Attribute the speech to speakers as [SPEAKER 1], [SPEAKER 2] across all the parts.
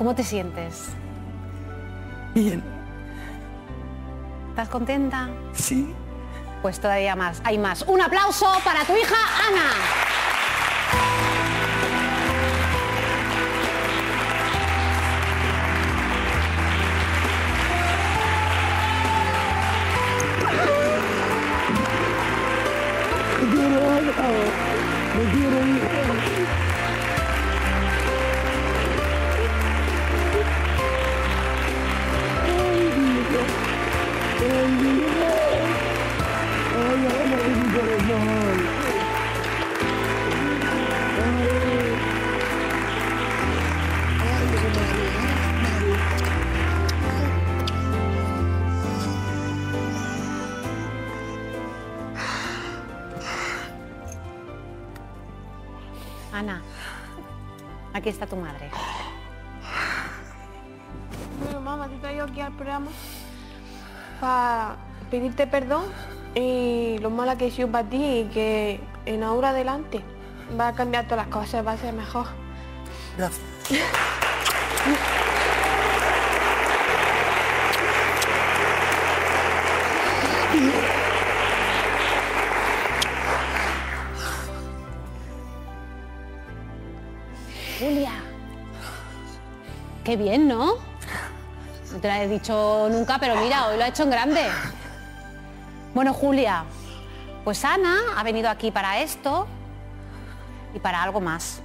[SPEAKER 1] ¿Cómo te sientes?
[SPEAKER 2] Bien.
[SPEAKER 1] ¿Estás contenta?
[SPEAKER 2] Sí.
[SPEAKER 1] Pues todavía más, hay más. Un aplauso para tu hija Ana.
[SPEAKER 2] Me quiero ir.
[SPEAKER 1] Ana, aquí está tu madre.
[SPEAKER 3] Bueno, mamá, te traigo aquí al programa para pedirte perdón y lo mala que he sido para ti y que en ahora adelante va a cambiar todas las cosas, va a ser mejor.
[SPEAKER 2] Gracias.
[SPEAKER 1] Julia. Qué bien, ¿no? No te lo he dicho nunca, pero mira, hoy lo ha hecho en grande. Bueno, Julia, pues Ana ha venido aquí para esto y para algo más.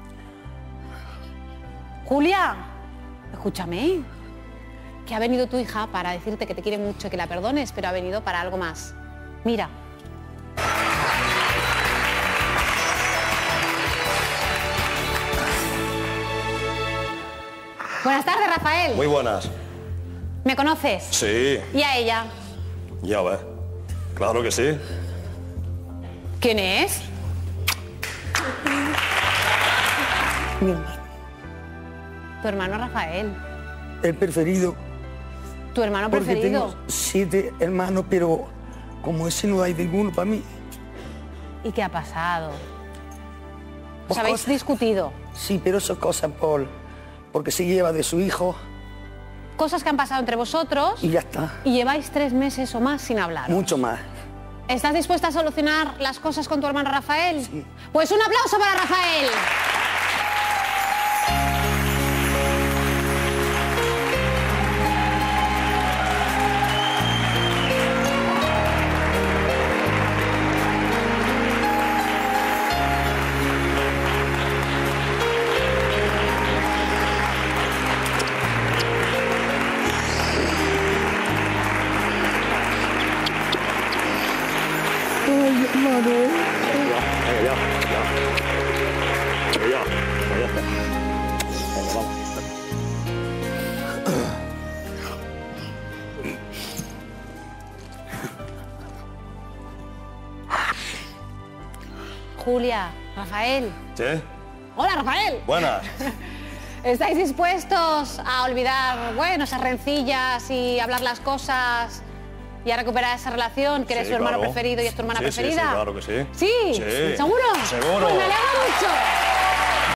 [SPEAKER 1] Julia, escúchame, que ha venido tu hija para decirte que te quiere mucho y que la perdones, pero ha venido para algo más. Mira. Buenas tardes, Rafael.
[SPEAKER 4] Muy buenas.
[SPEAKER 1] ¿Me conoces?
[SPEAKER 4] Sí,
[SPEAKER 1] ¿Y a ella?
[SPEAKER 4] ya ves. Claro que sí.
[SPEAKER 1] ¿Quién es?
[SPEAKER 2] Mi hermano.
[SPEAKER 1] Tu hermano Rafael.
[SPEAKER 2] El preferido.
[SPEAKER 1] Tu hermano
[SPEAKER 2] Porque
[SPEAKER 1] preferido.
[SPEAKER 2] tengo 7 hermanos, pero como ese no hay ninguno para mí.
[SPEAKER 1] ¿Y qué ha pasado? ¿Os
[SPEAKER 2] Pues
[SPEAKER 1] habéis
[SPEAKER 2] cosas.
[SPEAKER 1] discutido?
[SPEAKER 2] Sí, pero eso es cosas porque se lleva de su hijo
[SPEAKER 1] Cosas que han pasado entre vosotros
[SPEAKER 2] y ya está.
[SPEAKER 1] y lleváis 3 meses o más sin hablar.
[SPEAKER 2] Mucho más.
[SPEAKER 1] ¿Estás dispuesta a solucionar las cosas con tu hermano Rafael?
[SPEAKER 2] Sí.
[SPEAKER 1] Pues un aplauso para Rafael.
[SPEAKER 2] Ay, hermano.
[SPEAKER 4] Venga, ya. Venga, ya. Venga, vamos.
[SPEAKER 1] Julia, Rafael.
[SPEAKER 4] ¿Sí?
[SPEAKER 1] Hola, Rafael.
[SPEAKER 4] Buenas.
[SPEAKER 1] ¿Estáis dispuestos a olvidar, bueno, esas rencillas y hablar las cosas y a recuperar esa relación, que eres
[SPEAKER 4] Sí,
[SPEAKER 1] su hermano
[SPEAKER 4] claro.
[SPEAKER 1] preferido y es tu hermana
[SPEAKER 4] Sí,
[SPEAKER 1] preferida?
[SPEAKER 4] sí, claro que sí.
[SPEAKER 1] ¿Sí?
[SPEAKER 4] Sí.
[SPEAKER 1] ¿Seguro?
[SPEAKER 4] Seguro.
[SPEAKER 1] Pues me alegro mucho.